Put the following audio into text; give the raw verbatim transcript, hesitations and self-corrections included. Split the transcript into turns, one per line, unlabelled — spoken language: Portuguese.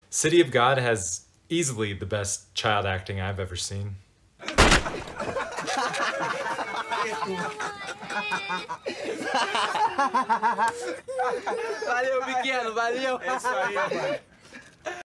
City of God has easily the best child acting I've ever seen.
Valeu, pequeno, valeu.
É isso aí, mano.